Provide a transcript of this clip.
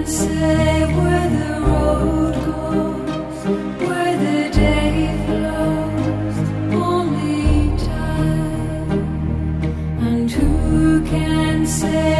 say where the road goes, where the day flows? Only time. And who can say